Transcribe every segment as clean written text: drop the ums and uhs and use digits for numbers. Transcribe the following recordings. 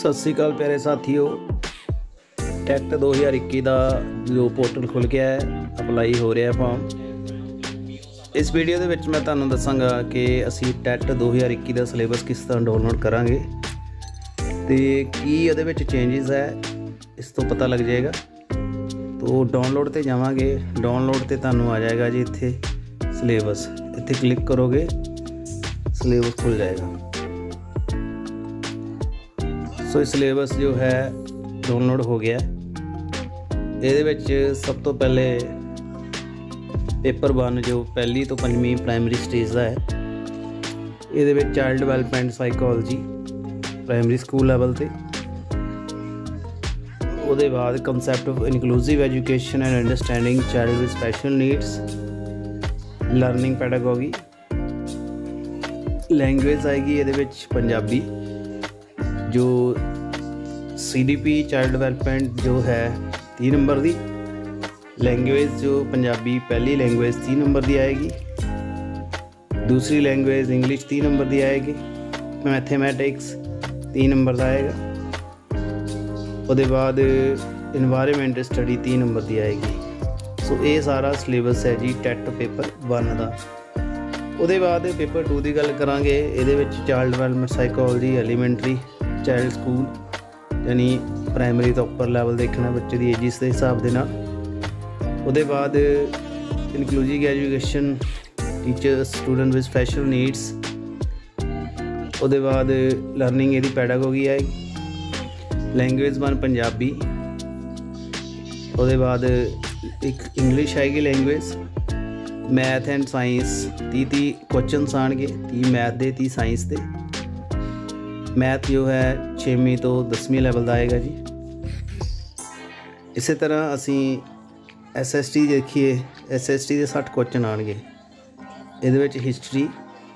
सत श्री अकाल प्यारे साथियों। टैट 2021 का जो पोर्टल खुल गया है, अपलाई हो रहा है फॉर्म। इस वीडियो के विच मैं तुहानूं दसांगा कि असी टैट 2021 का सिलेबस किस तरह डाउनलोड करांगे ते की उहदे विच चेंजिस है इस तो पता लग जाएगा। तो डाउनलोड ते जावांगे, डाउनलोड ते तुहानूं आ जाएगा जी इत्थे सिलेबस, इत्थे क्लिक करोगे सिलेबस खुल जाएगा। सो सिलेबस जो है डाउनलोड हो गया। ये विच सब तो पहले पेपर 1 जो पहली तो 5वीं प्राइमरी स्टेज का है, ये child development psychology primary school level ते। उसदे बाद concept of inclusive education and understanding child with special needs, learning pedagogy. Language आएगी ये पंजाबी। जो CDP चाइल्ड डिवेलपमेंट जो है 3 नंबर की लैंग्वेज, जो पंजाबी पहली लैंग्वेज 3 नंबर की आएगी। दूसरी लैंग्वेज इंग्लिश 3 नंबर की आएगी। मैथमेटिक्स 3 नंबर का आएगा। उसके बाद इन्वायरमेंट स्टडी 3 नंबर की आएगी। सो ये सारा सिलेबस है जी टैट पेपर 1 का। उसके बाद पेपर 2 की गल करांगे। ये child development psychology elementary child school यानी प्राइमरी तो उपर लैवल देखना बच्चे की एजिस के हिसाब के नाल। उसके बाद inclusive education teacher student with special needs. उसके बाद लर्निंग ये पैडागोगी आएगी। लैंग्वेज 1 पंजाबी। उसके बाद एक इंग्लिश आएगी language. Math and science 30 question आएंगे, 30 मैथ के 30 साइंस के। मैथ जो है 6वीं तो 10वीं लैवल का आएगा जी। इस तरह असी SST देखिए, SST के 60 क्वेश्चन आएंगे। ये history,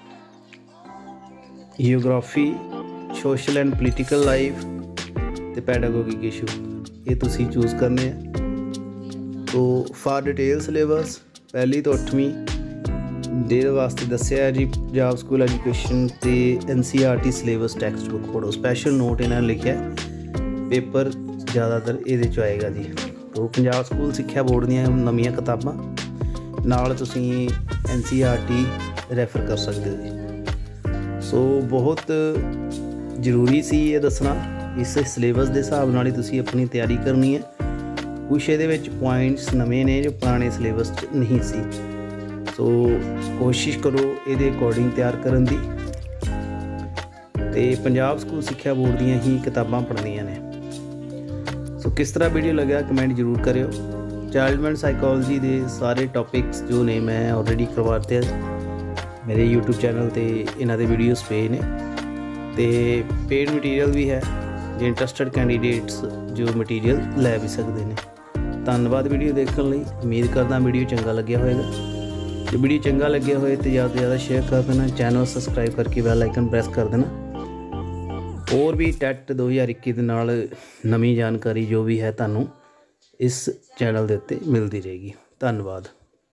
geography, social and political life ते पैडागोगिक इशू, ये तुसी चूज़ करने हैं। तो फॉर डिटेल सिलेबस पहली तो 8वीं दे वास्ते दस्या है जी पंजाब स्कूल एजुकेशन ते NCERT सिलेबस टैक्सट बुक पढ़ो। स्पैशल नोट इन्होंने लिखा है, पेपर ज़्यादातर ये आएगा जी। तो पंजाब स्कूल सिक्ख्या बोर्ड दी नवीं किताबां नाल तुसी NCERT रैफर कर सकते हो जी। सो बहुत जरूरी सी ये दसना, इस सिलेबस के हिसाब नाल ही तुसी अपनी तैयारी करनी है। कुछ ये पॉइंट्स नवे ने जो पुराने सिलेबस नहीं सी। सो कोशिश करो ये अकॉर्डिंग तैयार करन दी ते पंजाब स्कूल सिक्ख्या बोर्ड दी ही किताबां पढ़नियां ने। सो किस तरह वीडियो लगा कमेंट जरूर करियो। चाइल्ड डिवेलपमेंट साइकोलॉजी के सारे टॉपिक्स जो ने मैं ऑलरेडी करवाते हैं मेरे YouTube चैनल ते, इन्हां दे वीडियोस पे ने ते पेड मटीरियल भी है जो इंटरस्टेड कैंडीडेट्स जो मटीरियल लै भी सकते हैं। धन्यवाद वीडियो देखने लई। उम्मीद करदा वीडियो चंगा लग्या होएगा। जो वीडियो चंगा लगे होए तो ज़्यादा से ज़्यादा शेयर कर देना, चैनल सबसक्राइब करके बेल आइकन प्रेस कर देना। और भी टैट 2021 के नाल नवीं जानकारी जो भी है तुहानूं इस चैनल के उत्ते मिलती रहेगी। धन्यवाद।